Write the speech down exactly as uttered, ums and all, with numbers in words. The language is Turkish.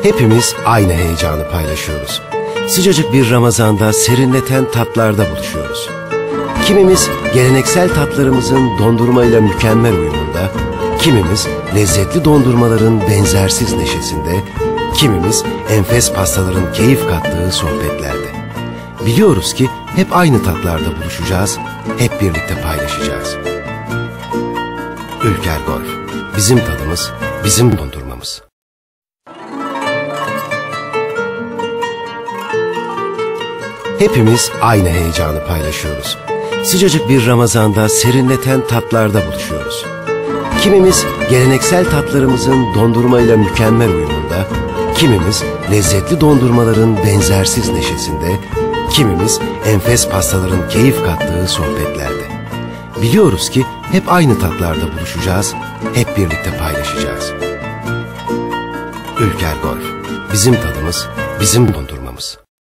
Hepimiz aynı heyecanı paylaşıyoruz. Sıcacık bir Ramazan'da serinleten tatlarda buluşuyoruz. Kimimiz geleneksel tatlarımızın dondurmayla mükemmel uyumunda, kimimiz lezzetli dondurmaların benzersiz neşesinde, kimimiz enfes pastaların keyif kattığı sohbetlerde. Biliyoruz ki hep aynı tatlarda buluşacağız, hep birlikte paylaşacağız. Ülker Golf, bizim tadımız, bizim dondurmamız. Hepimiz aynı heyecanı paylaşıyoruz. Sıcacık bir Ramazan'da serinleten tatlarda buluşuyoruz. Kimimiz geleneksel tatlarımızın dondurmayla mükemmel uyumunda, kimimiz lezzetli dondurmaların benzersiz neşesinde, kimimiz enfes pastaların keyif kattığı sohbetlerde. Biliyoruz ki hep aynı tatlarda buluşacağız, hep birlikte paylaşacağız. Ülker Golf, bizim tadımız, bizim dondurmamız.